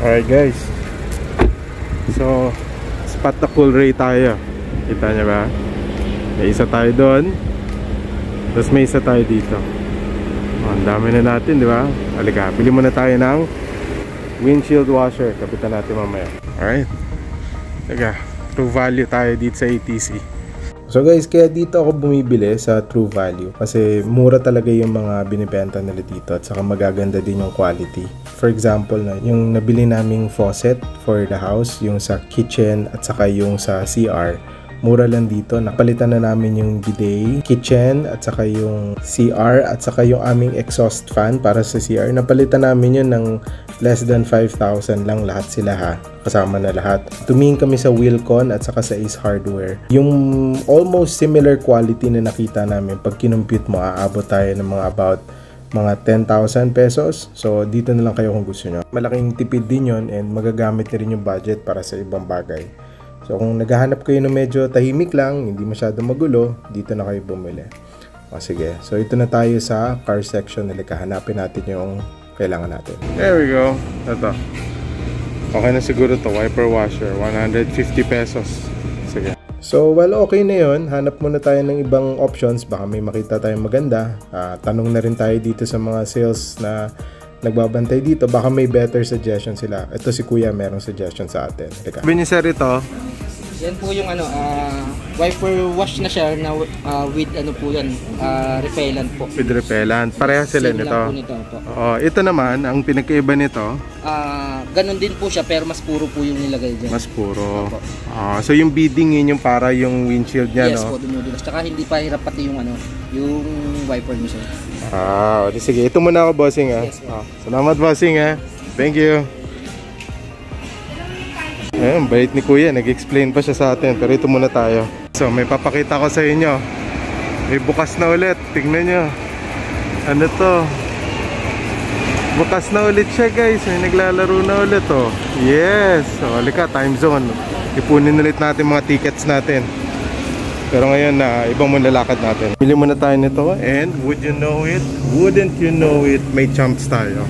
Alright guys, so spot na cool ray tayo. Kita nyo ba? May isa tayo doon, tapos may isa tayo dito. Ang dami na natin, di ba? Halika, bili muna tayo ng windshield washer. Kapitan natin mamaya. Alright, halika, True Value tayo dito sa ATC. So guys, kaya dito ako bumibili sa True Value kasi mura talaga yung mga binibenta nila dito at saka magaganda din yung quality. For example, yung nabili naming faucet for the house, yung sa kitchen at saka yung sa CR, mura lang dito. Napalitan na namin yung bidet, kitchen at saka yung CR at saka yung aming exhaust fan para sa CR. Napalitan namin yun ng less than 5,000 lang lahat sila ha. Kasama na lahat. Tumingin kami sa Wilcon at saka sa Ace Hardware. Yung almost similar quality na nakita namin, pag kinumpute mo, aabot tayo ng mga 10,000 pesos. So dito na lang kayo kung gusto nyo. Malaking tipid din yun and magagamit na rin yung budget para sa ibang bagay. So kung naghahanap kayo ng medyo tahimik lang, hindi masyadong magulo, dito na kayo bumili. O sige, so ito na tayo sa car section. Hanapin natin yung kailangan natin. There we go. Ito. Okay na siguro to, wiper washer, 150 pesos. Sige. So while okay na yun, hanap muna tayo ng ibang options. Baka may makita tayong maganda. Tanong na rin tayo dito sa mga sales na nagbabantay dito. Baka may better suggestion sila. Ito si Kuya, merong suggestion sa atin. Sabi ni Sir ito, yan po yung wiper wash na siya na with po yan, repellent po. With repellent. Pareha sila nito. Oo, ito naman, ang pinakaiba nito, ganun din po siya pero mas puro po yung nilagay dyan. Mas puro. So yung beading yun yung para yung windshield niya, yes, no? Yes po, dumudulas. Tsaka hindi pa hirap pati yung yung wiper niya siya. Sige, ito muna ako, bossing ha. Yes, salamat, bossing ha. Thank you. Ayun, bait ni Kuya, nag-explain pa siya sa atin. Pero ito muna tayo. So may papakita ko sa inyo. May bukas na ulit, tignan nyo. Ano to? Bukas na ulit siya guys. May naglalaro na ulit oh. Yes, so halika, time zone. Ipunin ulit natin mga tickets natin. Pero ngayon ibang muna lakad natin. Bili muna tayo nito. And would you know it? Wouldn't you know it? May chumps tayo.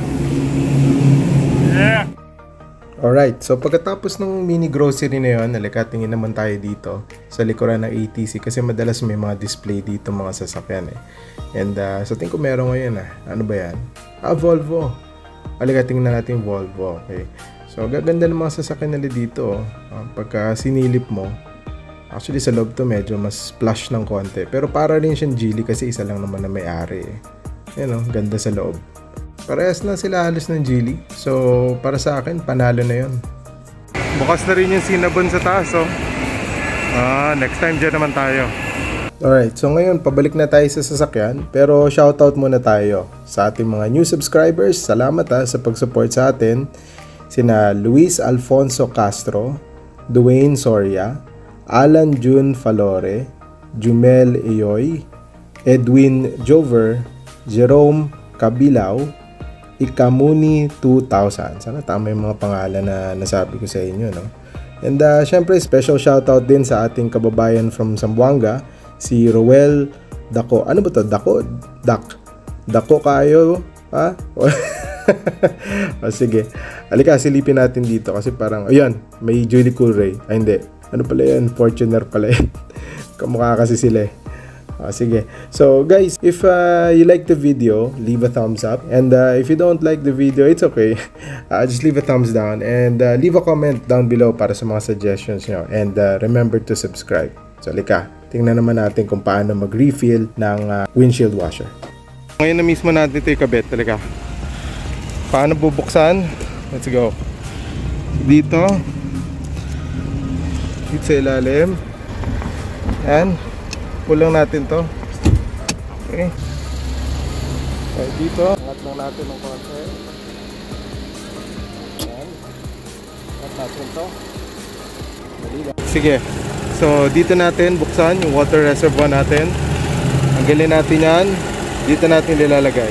Yeah! Alright, so pagkatapos ng mini grocery na yun, halika, tingin naman tayo dito sa likuran ng ATC kasi madalas may mga display dito mga sasakyan eh. And so tingin ko meron ngayon ano ba yan? Volvo. Halika, tingnan natin yung Volvo. Okay. So gaganda ng mga sasakyan nila dito. Pagka sinilip mo, actually sa loob to medyo mas plush ng konti. Pero para rin siyang Geely kasi isa lang naman na may-ari eh. Yan o, ganda sa loob. Parehas na sila halos ng Geely. So para sa akin, panalo na yun. Bukas na rin yung Cinnabon sa taas oh. Next time dyan naman tayo. Alright, so ngayon pabalik na tayo sa sasakyan. Pero shoutout muna tayo sa ating mga new subscribers. Salamat sa pag-support sa atin. Sina Luis Alfonso Castro, Dwayne Soria, Alan June Falore, Jumel Eyoy, Edwin Jover, Jerome Kabilao, Ikamuni 2000. Sana tama yung mga pangalan na nasabi ko sa inyo, no? And syempre special shoutout din sa ating kababayan from Zamboanga, si Roel Dako. Ano ba to? Dako kayo, ha? Sige. Halika, silipin natin dito kasi parang, ayun, may Geely Cool Ray. Ay, hindi. Ano pala yan? Fortuner pala yan. Kamukha kasi sila eh. Sige. So guys, if you like the video, leave a thumbs up. And if you don't like the video, it's okay. Just leave a thumbs down. And leave a comment down below para sa mga suggestions nyo. And remember to subscribe. So halika, tingnan naman natin kung paano mag-refill ng windshield washer. Ngayon na mismo natin ito ikabit. Halika. Paano bubuksan? Let's go. Dito. Dito sa ilalim. And pulang natin to. Okay. Okay, dito. Angat lang natin ng konti. Ayan. Angat natin to. Sige. So, dito natin buksan yung water reservoir natin. Tanggalin natin yan. Dito natin nilalagay.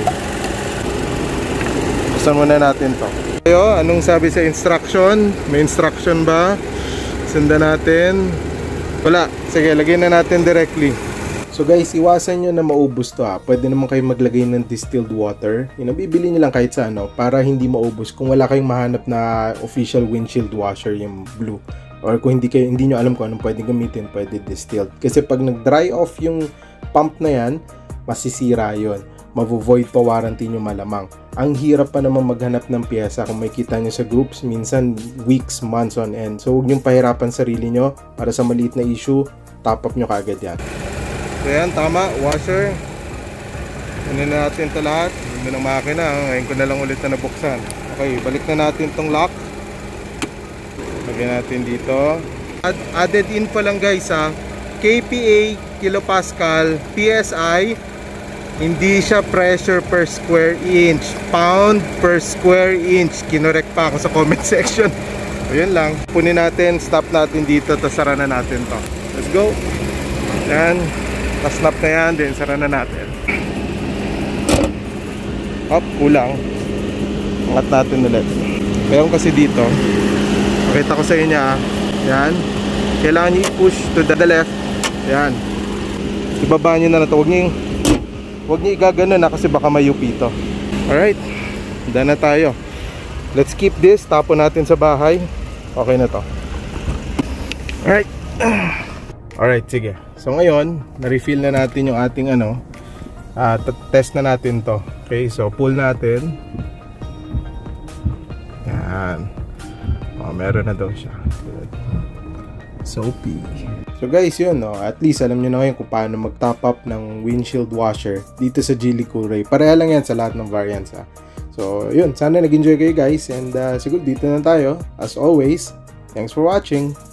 Buksan muna natin to. Ayo, anong sabi sa instruction? May instruction ba? Sundan natin. Wala. Sige, lagyan na natin directly. So guys, iwasan nyo na maubos to ha. Pwede naman kayo maglagay ng distilled water. Bibili nyo lang kahit sa para hindi maubos kung wala kayong mahanap na official windshield washer yung blue. Or kung hindi nyo alam kung anong pwedeng gamitin, pwede distilled. Kasi pag nag-dry off yung pump na yan, masisira yon. Mavo-void pa warranty nyo malamang. Ang hirap pa naman maghanap ng pyesa kung may kita nyo sa groups, minsan weeks, months on end. So huwag nyong pahirapan sarili nyo para sa maliit na issue, top up nyo kaagad yan. So yan, tama, washer. Kunin na natin ito lahat. Ganda ng makina, ngayon ko na lang ulit na nabuksan. Okay, balik na natin itong lock. Lagyan natin dito. Added in pa lang guys ha, kPa, kilopascal, PSI. Hindi siya pressure per square inch, pound per square inch. Kinorek pa ako sa comment section. So yun lang, punin natin, stop natin dito, tapos sara na natin to. Let's go. Yan. Snap na yan, then sara na natin. Hop, kulang. Angat natin ulit. Meron kasi dito, pakita ko sa inyo yan. Kailangan nyo i-push to the left. Yan. Ibaba nyo na ito. Huwag nyo igagano na kasi baka mayupi ito. Alright, done na tayo. Let's keep this, tapon natin sa bahay. Okay na to. Alright. Alright, sige. So ngayon, na-refill na natin yung ating test na natin to. Okay, so pull natin. Yan. Meron na daw siya. Good. Soapy. So guys, yun at least alam nyo na ngayon kung paano mag-top up ng windshield washer dito sa Geely Coolray. Pareha lang yan sa lahat ng variants So yun, sana nag-enjoy kayo guys. And siguro dito na tayo. As always, thanks for watching.